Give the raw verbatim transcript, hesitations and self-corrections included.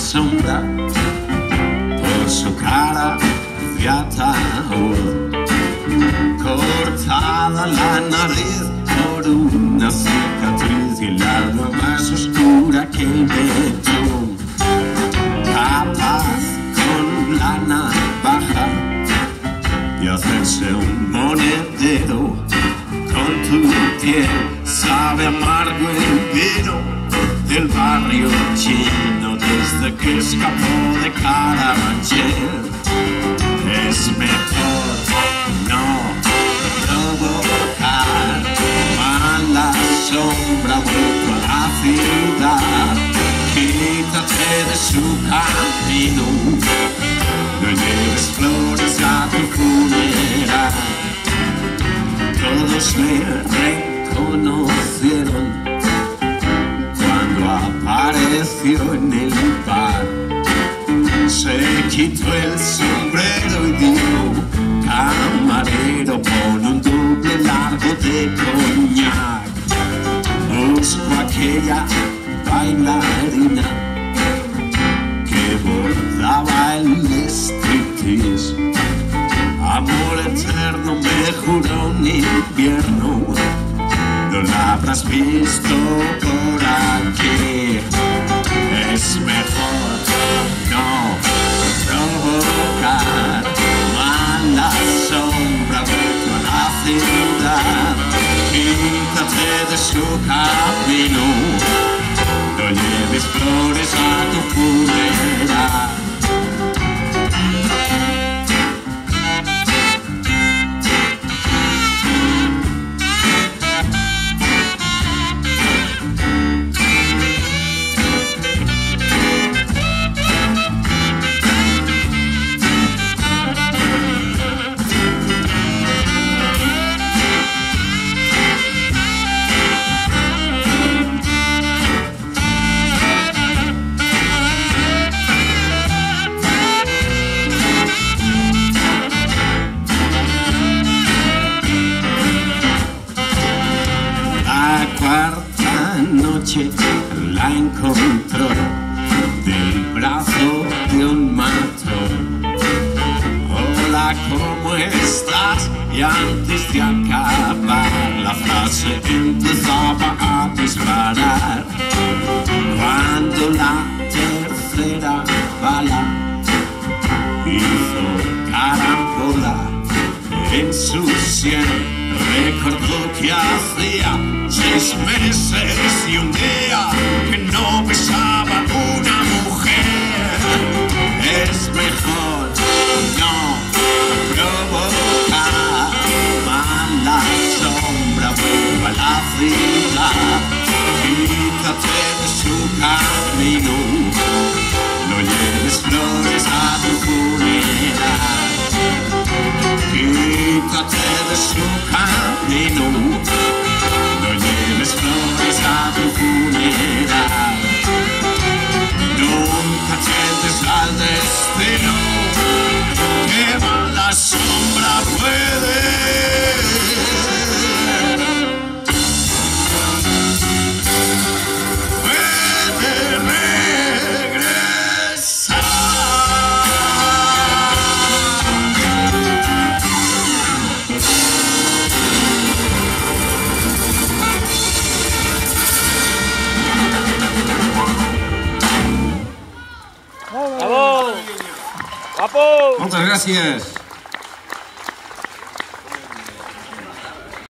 sombra por su cara de ataúd, cortada la nariz por una cicatriz y el alma más oscura que el betún, capaz con la navaja de hacerse un monedero con tu piel. Sabe amargo el vino del barrio chino desde que escapó de Carabanchel. Es mejor no provocar mala sombra vuelto a la ciudad. Quítate de su camino, no lleves flores a tu funeral. Todos le reconocieron cuando apareció en el bar. Se quitó el sombrero y dijo: camarero, pon un doble largo de coñac. Busco aquella bailarina que bordaba el striptease. Amor eterno, me juró un invierno, no la habrás visto por aquí. Es mejor no provocar mala sombra vuelto a la ciudad. Quítate de su camino, no lleves flores a tu funeral. Noche la encontró del brazo de un matrón. Hola, ¿cómo estás? Y antes de acabar la frase empezaba a disparar, cuando la tercera bala hizo carambola en su sien. Recordó que hacía seis meses y un día que no besaba una mujer. Es mejor no provocar mala sombra, vuelva a la ciudad. Quítate de su camino, no lleves flores a tu funeral. Quítate de su camino, no lleves flores a tu funeral. Nunca tientes al destino, que mala sombra puede. ¡Bravo! ¡Guapo! Muchas gracias.